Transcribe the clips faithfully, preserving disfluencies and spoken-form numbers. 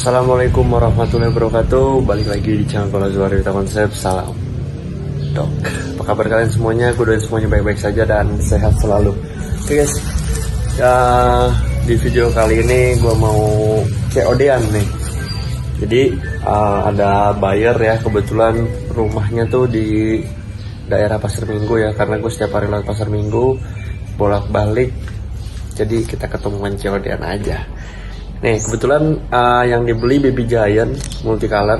Assalamualaikum warahmatullahi wabarakatuh. Balik lagi di channel Zuhari Konsep. Salam dok. Apa kabar kalian semuanya? Gue doain semuanya baik-baik saja dan sehat selalu. Oke guys, ya, di video kali ini gue mau C O D-an nih. Jadi uh, ada buyer ya, kebetulan rumahnya tuh di daerah Pasar Minggu ya, karena gue setiap hari lewat Pasar Minggu bolak-balik. Jadi kita ketemuan C O D-an aja. Nih kebetulan uh, yang dibeli Baby Giant multicolor,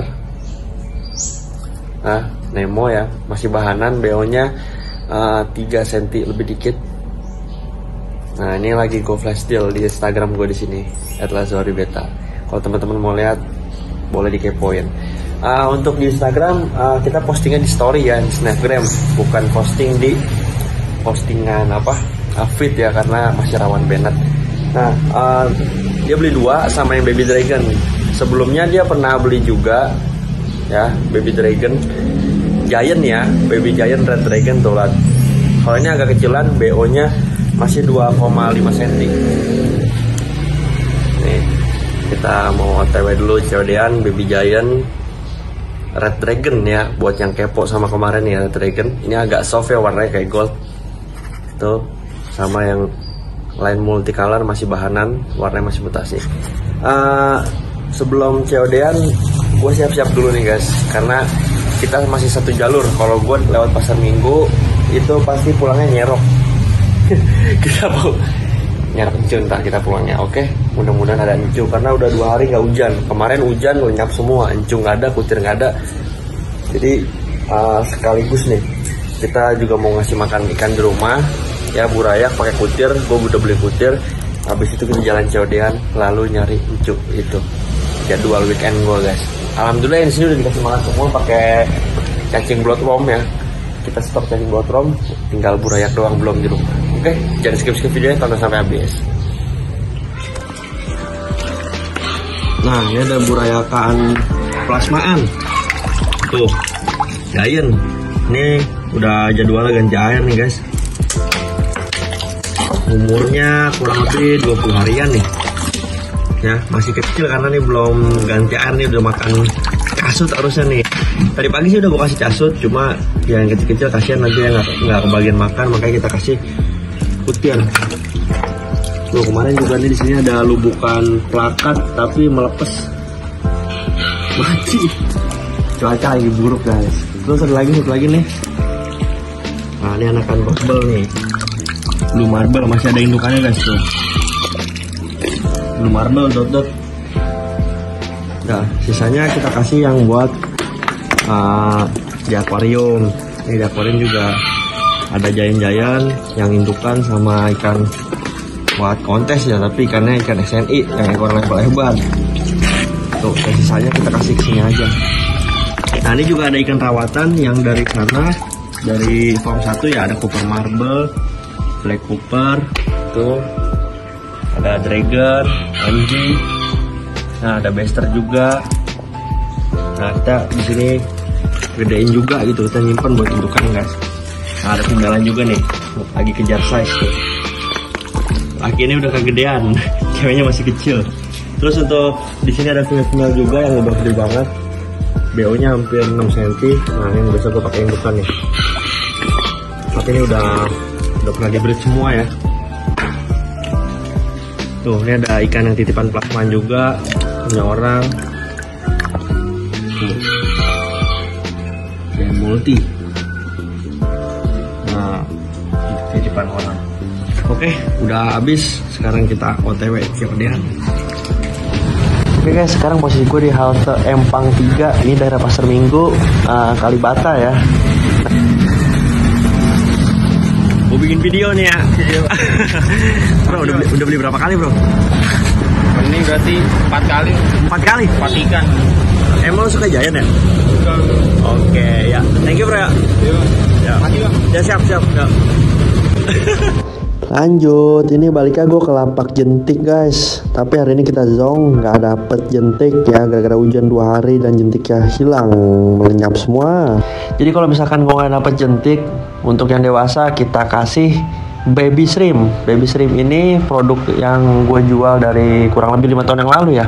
nah Nemo ya, masih bahanan, B O-nya uh, tiga sentimeter lebih dikit. Nah ini lagi gue flash deal di Instagram gue di sini at Lazori Beta. Kalau teman-teman mau lihat boleh dikepoin. Uh, untuk di Instagram uh, kita postingnya di story ya, di Snapgram, bukan posting di postingan apa uh, feed ya, karena masih rawan banned. Nah uh, dia beli dua sama yang Baby Dragon. Sebelumnya dia pernah beli juga ya Baby Dragon Giant ya, Baby Giant Red Dragon tuh lah. Kalau ini agak kecilan, B O-nya masih dua koma lima sentimeter. Nih kita mau O T W dulu C O D-an Baby Giant Red Dragon ya, buat yang kepo sama kemarin ya Red Dragon. Ini agak soft ya, warnanya kayak gold. Tuh sama yang lain multicolor masih bahanan, warnanya masih mutasi. Uh, sebelum C O D-an gue siap-siap dulu nih guys, karena kita masih satu jalur. Kalau gue lewat Pasar Minggu itu pasti pulangnya nyerok. Kita mau nyerok encu, ntar kita pulangnya. Oke, mudah-mudahan ada encu, karena udah dua hari nggak hujan. Kemarin hujan lenyap semua, encu nggak ada, kutir nggak ada. Jadi uh, sekaligus nih kita juga mau ngasih makan ikan di rumah ya, burayak pakai kutir. Gue udah beli kutir. Habis itu kita jalan C O D-an, lalu nyari encu. Itu jadwal weekend gue guys. Alhamdulillah di sini udah dikasih makan semua pakai cacing bloodworm ya. Kita stok cacing bloodworm, tinggal burayak doang belum di rumah. Oke, jangan skip-skip videonya, tonton sampai habis. Nah ini ada burayakan plasmaan tuh Giant. Ini udah jadwalnya ganti air nih guys. Umurnya kurang lebih dua puluh harian nih ya, masih kecil karena nih belum ganti air nih, udah makan kasut harusnya nih. Tadi pagi sih udah gue kasih kasut, cuma yang kecil-kecil kasihan nanti ya nggak nggak kebagian makan, makanya kita kasih kutir. Tuh kemarin juga nih di sini ada lubukan plakat tapi melepes mati, cuaca lagi buruk guys. Terus ada lagi satu lagi nih, nah ini anakan Bosbel nih, Blue Marble, masih ada indukannya guys tuh. Blue Marble dot dot. Nah sisanya kita kasih yang buat uh, di akuarium. Ini di akuarium juga ada giant-giant yang indukan sama ikan buat kontes ya, tapi ikannya ikan S N I yang ekor lebar-lebar. Tuh sisanya kita kasih kesini aja. Nah ini juga ada ikan rawatan yang dari sana, dari farm satu ya, ada Cooper Marble, Black Cooper, tuh ada Dragon, M G, nah ada Bester juga. Nah kita di sini gedein juga gitu, kita nyimpen buat indukan guys. Nah ada pembelan juga nih, lagi kejar size tuh. Laki ini udah kegedean, ceweknya masih kecil. Terus untuk di sini ada female juga yang udah gede banget, B O-nya hampir enam sentimeter. Nah ini biasa gue pakai indukan nih. Tapi ini udah udah pernah dibreed semua ya. Tuh ini ada ikan yang titipan plasmaan juga punya orang. Tuh. Dan multi. Nah titipan orang. Oke udah habis, sekarang kita O T W C O D-an. Oke guys, sekarang posisi gue di halte Empang tiga, ini daerah Pasar Minggu, uh, Kalibata ya. Mau bikin video nih ya. Bro, udah beli, udah beli berapa kali bro? Ini berarti empat kali. Empat kali? Empat ikan. Emang lo suka Giant ya? Suka. Oke ya, thank you bro ya. Ya. Mati bang. Ya siap siap. Ya. Lanjut, ini baliknya gue ke lapak jentik guys. Tapi hari ini kita zong nggak dapet jentik ya, gara-gara hujan dua hari dan jentiknya hilang, melenyap semua. Jadi kalau misalkan gue nggak dapet jentik, untuk yang dewasa kita kasih Baby Shrimp. Baby Shrimp ini produk yang gue jual dari kurang lebih lima tahun yang lalu ya.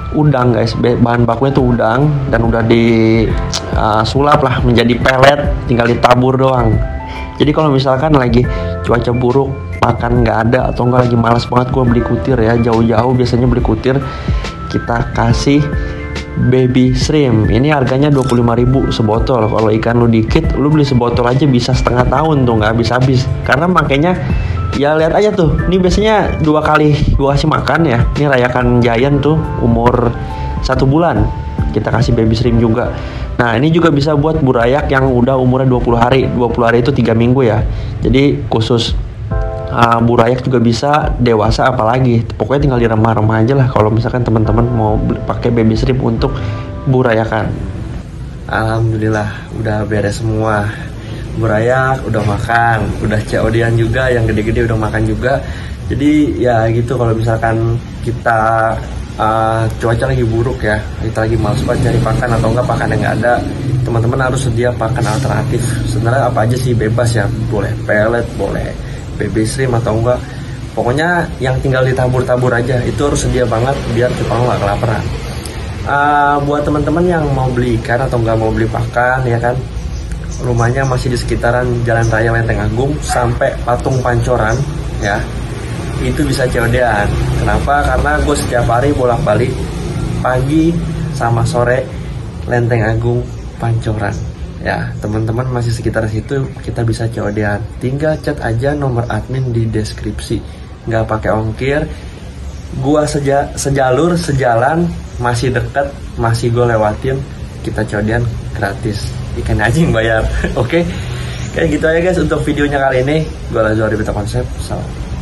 udang guys. Bahan bakunya tuh udang dan udah disulap uh, lah menjadi pelet, tinggal ditabur doang. Jadi kalau misalkan lagi cuaca buruk, makan nggak ada atau nggak lagi malas banget gue beli kutir ya, jauh-jauh biasanya beli kutir, kita kasih baby shrimp. Ini harganya dua puluh lima ribu sebotol. Kalau ikan lu dikit, lu beli sebotol aja bisa setengah tahun tuh, nggak habis-habis. Karena makanya ya lihat aja tuh, ini biasanya dua kali gua kasih makan ya. Ini rayakan Giant tuh umur satu bulan, kita kasih baby shrimp juga. Nah ini juga bisa buat burayak yang udah umurnya dua puluh hari. Dua puluh hari itu tiga minggu ya. Jadi khusus uh, burayak juga bisa, dewasa apalagi. Pokoknya tinggal diremah-remah aja lah kalau misalkan teman-teman mau pakai baby shrimp untuk burayakan. Alhamdulillah udah beres semua. Burayak udah makan, udah C O D-an juga, yang gede-gede udah makan juga. Jadi ya gitu, kalau misalkan kita uh, cuaca lagi buruk ya, kita lagi males banget cari pakan atau enggak pakan yang nggak ada, teman-teman harus sedia pakan alternatif. Sebenarnya apa aja sih bebas ya, boleh pelet, boleh baby shrimp atau enggak, pokoknya yang tinggal ditabur-tabur aja itu harus sedia banget biar kita nggak kelaparan. Uh, buat teman-teman yang mau beli ikan atau nggak mau beli pakan ya kan, rumahnya masih di sekitaran Jalan Raya Lenteng Agung sampai Patung Pancoran ya, itu bisa C O D-an. Kenapa? Karena gue setiap hari bolak-balik pagi sama sore Lenteng Agung Pancoran ya. Teman-teman masih sekitar situ, kita bisa C O D-an. Tinggal chat aja nomor admin di deskripsi, nggak pakai ongkir. Gua seja, sejalur sejalan, masih deket, masih gue lewatin, kita C O D-an gratis. Ikan aja yang bayar. Oke, okay? Kayak gitu aja guys untuk videonya kali ini. Gue Lazio dari Beta Konsep. Salam.